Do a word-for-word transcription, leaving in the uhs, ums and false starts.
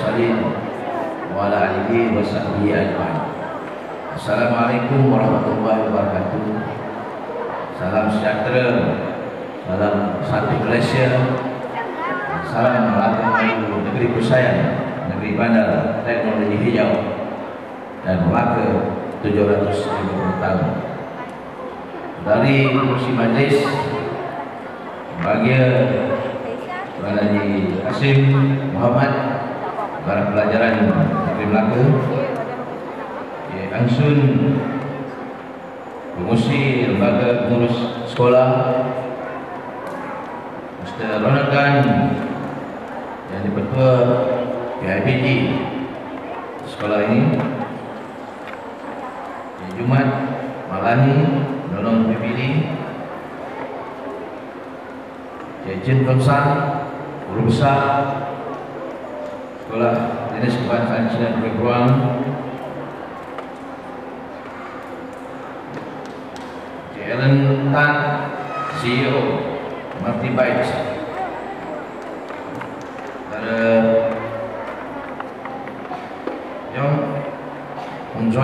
mursalin wa ala alihi wa sahbihi ajma'in. Assalamualaikum warahmatullahi wabarakatuh. Salam sejahtera, salam satu Malaysia, salam melaka maju negeri persayang, negeri bandar teknologi hijau dan Melaka tujuh ratus lima puluh tahun. Dari kursi majlis bahagia Tuan Haji Kasim Muhammad, Barat Pelajaran Negeri Melaka, Angsun Pengurusi Lembaga Pengurus Sekolah, Mister Ronakan yang Ketua P I B G sekolah ini, Jumat Malani Nolong P P D, Cik Komsang, Guru Besar Sekolah Dinas Kebangsaan dan Pengetahuan, Cik Ellen Tan, C E O Multi Bytes, Saudara Yong